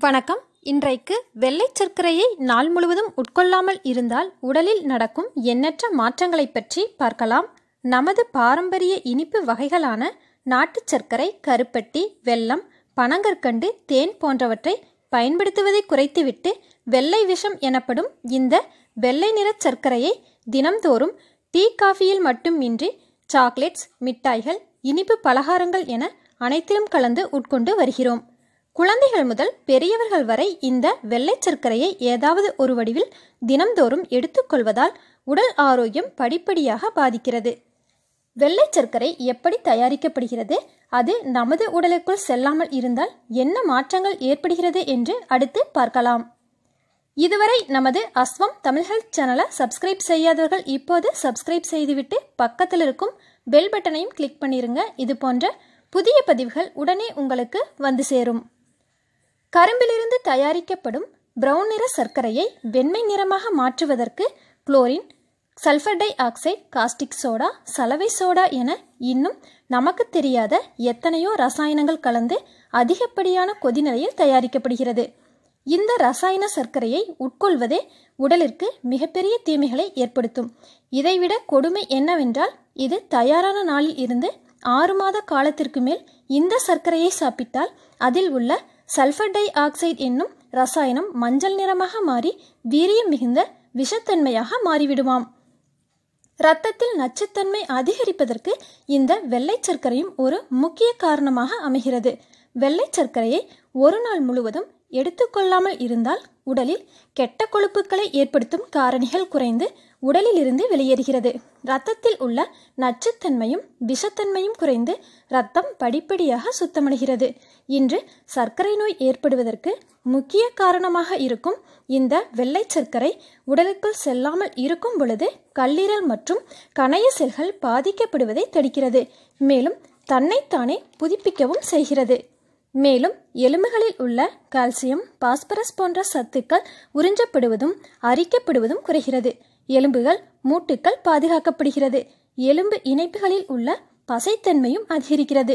வணக்கம். இன்றைக்கு வெள்ளை சர்க்கரையை நாள் முழுவதும் உட்கொள்ளாமல் இருந்தால் உடலில் நடக்கும் எண்ணற்ற மாற்றங்களை பற்றி பார்க்கலாம். நமது பாரம்பரிய இனிப்பு வகைகளான நாட்டு சர்க்கரை, கருப்பட்டி, வெல்லம், பனங்கற்கண்டு, தேன் போன்றவற்றை பயன்படுத்துவதை குறைத்துவிட்டு வெள்ளை விஷம் எனப்படும் இந்த வெள்ளை நிற சர்க்கரையை தினம்தோறும் டீ, காஃபியில் மட்டுமின்றி சாக்லேட்ஸ், மிட்டாய்கள், இனிப்பு பலகாரங்கள் என அனைத்திலும் கலந்து உட்கொண்டு வருகிறோம். குழந்தைகள் முதல் பெரியவர்கள் வரை இந்த வெள்ளை சர்க்கரையை ஏதாவது ஒரு வடிவில் தினம்தோறும் எடுத்துக்கொள்வதால் உடல் ஆரோக்கியம் படிப்படியாக பாதிக்கிறது. வெள்ளை சர்க்கரை எப்படி தயாரிக்கப்படுகிறது, அது நமது உடலுக்குள் செல்லாமல் இருந்தால் என்ன மாற்றங்கள் ஏற்படுகிறது என்று அடுத்து பார்க்கலாம். இதுவரை நமது அஸ்வம் தமிழ் ஹெல்த் சேனலை சப்ஸ்கிரைப் செய்யாதவர்கள் இப்போது சப்ஸ்கிரைப் செய்துவிட்டு பக்கத்தில் இருக்கும் பெல் பட்டனையும் கிளிக் பண்ணிருங்க. இது போன்ற புதிய பதிவுகள் உடனே உங்களுக்கு வந்து சேரும். கரும்பிலிருந்து தயாரிக்கப்படும் பிரவுன் நிற சர்க்கரையை வெண்மை நிறமாக மாற்றுவதற்கு chlorine, sulphur dioxide, caustic soda, சலவை சோடா என இன்னும் நமக்கு தெரியாத எத்தனையோ ரசாயனங்கள் கலந்து அதிகப்படியான கொதிநிலையில் தயாரிக்கப்படுகிறது. இந்த ரசாயன சர்க்கரையை உட்கொள்வதே உடலிற்கு மிகப்பெரிய தீமைகளை ஏற்படுத்தும். இதைவிட கொடுமை என்னவென்றால், இது தயாரான நாளில் இருந்து 6 மாத காலத்திற்கு மேல் இந்த சர்க்கரையை சாப்பிட்டால் அதில் உள்ள சல்ஃபர் டை ஆக்சைடு என்னும் ரசாயனம் மஞ்சள் நிறமாக மாறி வீரியம் மிகுந்த விஷத்தன்மையாக மாறிவிடுமாம். இரத்தத்தில் நச்சுத்தன்மை அதிகரிப்பதற்கு இந்த வெள்ளை சர்க்கரையும் ஒரு முக்கிய காரணமாக அமைகிறது. வெள்ளை சர்க்கரையை ஒரு நாள் முழுவதும் எடுத்துக்கொள்ளாமல் இருந்தால் உடலில் கெட்ட கொழுப்புகளை ஏற்படுத்தும் காரணிகள் குறைந்து உடலில் இருந்து வெளியேறுகிறது. இரத்தத்தில் உள்ள நச்சுத்தன்மையும் விஷத்தன்மையும் குறைந்து இரத்தம் படிப்படியாக சுத்தமடைகிறது. இன்று சர்க்கரை நோய் ஏற்படுவதற்கு முக்கிய காரணமாக இருக்கும் இந்த வெள்ளை சர்க்கரை உடலுக்குள் செல்லாமல் இருக்கும் பொழுது கல்லீரல் மற்றும் கணைய செல்கள் பாதிக்கப்படுவதை தடுக்கிறது. மேலும் தன்னைத்தானே புதுப்பிக்கவும் செய்கிறது. மேலும் எலும்புகளில் உள்ள கால்சியம், பாஸ்பரஸ் போன்ற சத்துக்கள் உறிஞ்சப்படுவதும் அரிக்கப்படுவதும் குறைகிறது. எலும்புகள், மூட்டுக்கள் பாதுகாக்கப்படுகிறது. எலும்பு இணைப்புகளில் உள்ள பசைத்தன்மையும் அதிகரிக்கிறது.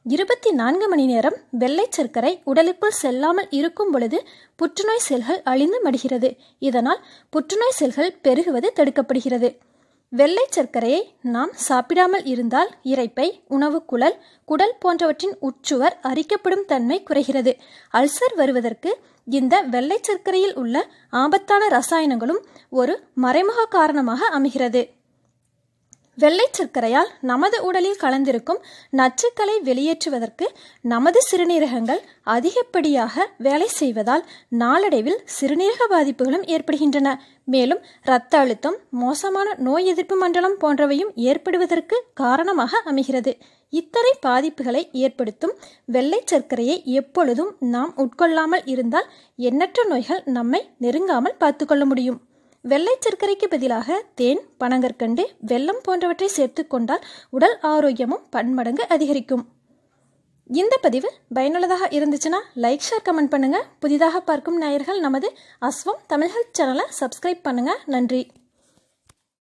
24 மணி நேரம் வெள்ளை சர்க்கரை உடலுக்குள் செல்லாமல் இருக்கும் பொழுது புற்றுநோய் செல்கள் அழிந்து மடிகிறது. இதனால் புற்றுநோய் செல்கள் பெருகுவது தடுக்கப்படுகிறது. வெள்ளை சர்க்கரையை நாம் சாப்பிடாமல் இருந்தால் இரைப்பை, உணவு குடல் போன்றவற்றின் உட்சுவர் அரிக்கப்படும் தன்மை குறைகிறது. அல்சர் வருவதற்கு இந்த வெள்ளை சர்க்கரையில் உள்ள ஆபத்தான ரசாயனங்களும் ஒரு மறைமுக காரணமாக அமைகிறது. வெள்ளை சர்க்கரையால் நமது உடலில் கலந்திருக்கும் நச்சுக்களை வெளியேற்றுவதற்கு நமது சிறுநீரகங்கள் அதிகப்படியாக வேலை செய்வதால் நாளடைவில் சிறுநீரக பாதிப்புகளும் ஏற்படுகின்றன. மேலும் இரத்த அழுத்தம், மோசமான நோய் எதிர்ப்பு மண்டலம் போன்றவையும் ஏற்படுவதற்கு காரணமாக அமைகிறது. இத்தனை பாதிப்புகளை ஏற்படுத்தும் வெள்ளை சர்க்கரையை எப்பொழுதும் நாம் உட்கொள்ளாமல் இருந்தால் எண்ணற்ற நோய்கள் நம்மை நெருங்காமல் பார்த்துக்கொள்ள முடியும். வெள்ளை சர்க்கரைக்கு பதிலாக தேன், பனங்கற்கண்டு, வெல்லம் போன்றவற்றை சேர்த்து கொண்டால் உடல் ஆரோக்கியமும் பன்மடங்கு அதிகரிக்கும். இந்த பதிவு பயனுள்ளதாக இருந்துச்சுன்னா லைக், ஷேர், கமெண்ட் பண்ணுங்க. புதிதாக பார்க்கும் நேயர்கள் நமது அஸ்வம் தமிழ் ஹெல்த் சேனலை சப்ஸ்கிரைப் பண்ணுங்க. நன்றி.